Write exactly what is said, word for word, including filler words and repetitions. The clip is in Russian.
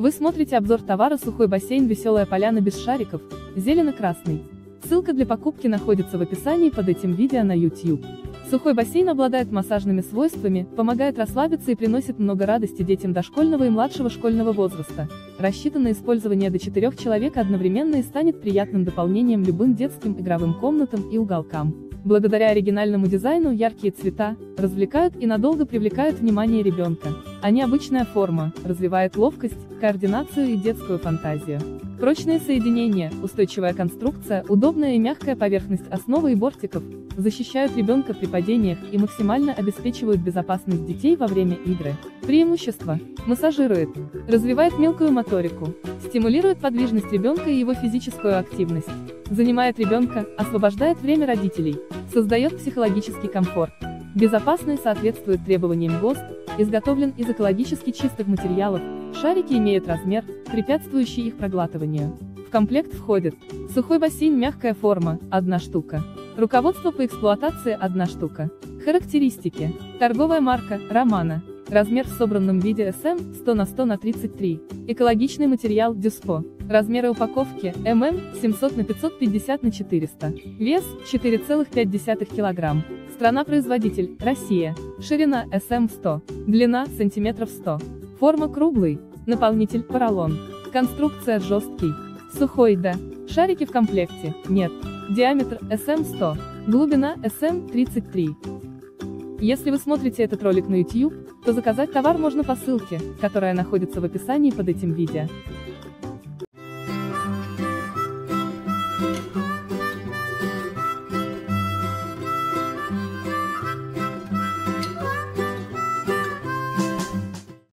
Вы смотрите обзор товара «Сухой бассейн Веселая поляна без шариков», зелено-красный. Ссылка для покупки находится в описании под этим видео на YouTube. Сухой бассейн обладает массажными свойствами, помогает расслабиться и приносит много радости детям дошкольного и младшего школьного возраста. Рассчитан на использование до четырёх человек одновременно и станет приятным дополнением любым детским игровым комнатам и уголкам. Благодаря оригинальному дизайну яркие цвета развлекают и надолго привлекают внимание ребенка, а необычная форма развивает ловкость, координацию и детскую фантазию. Прочные соединения, устойчивая конструкция, удобная и мягкая поверхность основы и бортиков защищают ребенка при падениях и максимально обеспечивают безопасность детей во время игры. Преимущества: массажирует, развивает мелкую моторику, стимулирует подвижность ребенка и его физическую активность, занимает ребенка, освобождает время родителей, создает психологический комфорт, безопасно и соответствует требованиям ГОСТ, изготовлен из экологически чистых материалов, шарики имеют размер, препятствующий их проглатыванию. В комплект входит сухой бассейн, мягкая форма, одна штука. Руководство по эксплуатации, одна штука. Характеристики. Торговая марка «Романа». Размер в собранном виде эс эм сто на сто на тридцать три. Экологичный материал «Дюспо». Размеры упаковки эм эм семьсот на пятьсот пятьдесят на четыреста. Вес четыре целых пять десятых килограмм. Страна-производитель Россия. Ширина эс эм сто. Длина сантиметров сто. Форма круглый. Наполнитель поролон. Конструкция жесткий. Сухой да. Шарики в комплекте нет. Диаметр эс эм сто. Глубина эс эм тридцать три. Если вы смотрите этот ролик на YouTube, то заказать товар можно по ссылке, которая находится в описании под этим видео.